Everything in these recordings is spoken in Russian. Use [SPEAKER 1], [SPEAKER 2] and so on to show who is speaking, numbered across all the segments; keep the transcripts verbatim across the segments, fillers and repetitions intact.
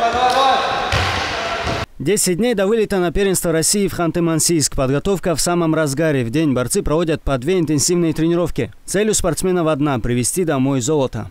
[SPEAKER 1] десять дней до вылета на первенство России в Ханты-Мансийск. Подготовка в самом разгаре. В день борцы проводят по две интенсивные тренировки. Цель у спортсменов одна – привезти домой золото.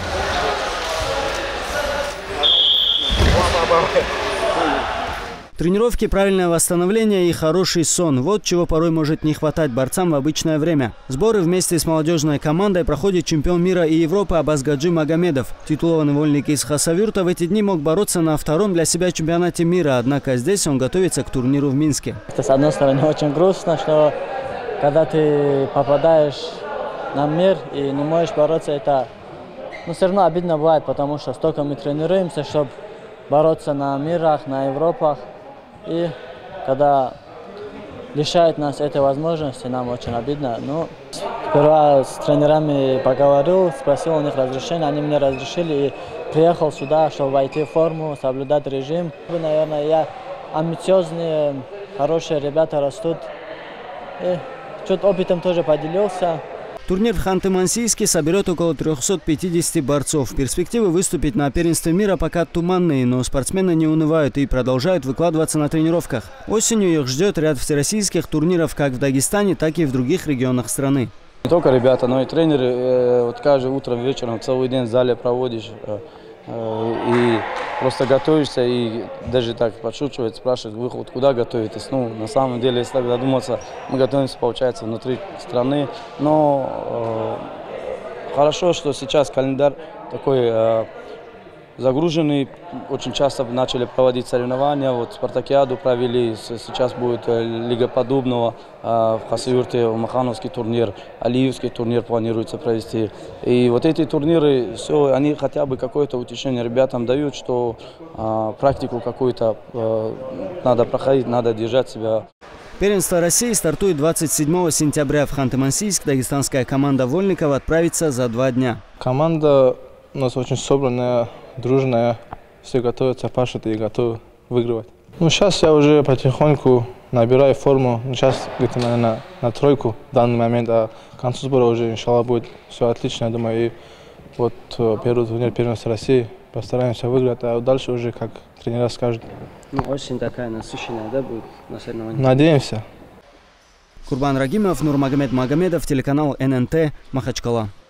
[SPEAKER 1] Тренировки, правильное восстановление и хороший сон – вот чего порой может не хватать борцам в обычное время. Сборы вместе с молодежной командой проходит чемпион мира и Европы Абазгаджи Магомедов. Титулованный вольник из Хасавюрта в эти дни мог бороться на втором для себя чемпионате мира, однако здесь он готовится к турниру в Минске.
[SPEAKER 2] Это, с одной стороны, очень грустно, что когда ты попадаешь на мир и не можешь бороться, это но все равно обидно бывает, потому что столько мы тренируемся, чтобы бороться на мирах, на Европах. И когда лишают нас этой возможности, нам очень обидно. Но сперва с тренерами поговорил, спросил у них разрешения, они мне разрешили и приехал сюда, чтобы войти в форму, соблюдать режим. Наверное, я амбициозные, хорошие ребята растут. И чуть опытом тоже поделился.
[SPEAKER 1] Турнир в Ханты-Мансийске соберет около трёхсот пятидесяти борцов. Перспективы выступить на первенстве мира пока туманные, но спортсмены не унывают и продолжают выкладываться на тренировках. Осенью их ждет ряд всероссийских турниров как в Дагестане, так и в других регионах страны.
[SPEAKER 3] Не только ребята, но и тренеры. Вот каждое утро, вечером, целый день в зале проводишь. И просто готовишься, и даже так подшучивать, спрашивать, вы вот куда готовитесь? Ну, на самом деле, если так задуматься, мы готовимся, получается, внутри страны. Но э, хорошо, что сейчас календарь такой э, загруженный. Очень часто начали проводить соревнования. Вот Спартакиаду провели, сейчас будет Лига подобного. В Хасавюрте Махановский турнир, Алиевский турнир планируется провести. И вот эти турниры, все, они хотя бы какое-то утешение ребятам дают, что а, практику какую-то а, надо проходить, надо держать себя.
[SPEAKER 1] Первенство России стартует двадцать седьмого сентября. В Ханты-Мансийск дагестанская команда вольников отправится за два дня.
[SPEAKER 4] Команда у нас очень собранная, дружная, все готовятся, пашут и готовы выигрывать. Ну, сейчас я уже потихоньку набираю форму. Сейчас где-то, наверное, на тройку в данный момент, а к концу сбора уже, иншаллах, будет все отлично, я думаю. И вот первый турнир первенства России постараемся выиграть, а дальше уже как тренера скажут.
[SPEAKER 1] Ну, осень такая насыщенная, да, будет на соревнованиях?
[SPEAKER 4] Надеемся.
[SPEAKER 1] Курбан Рагимов, Нурмагомед Магомедов, телеканал эн эн тэ, Махачкала.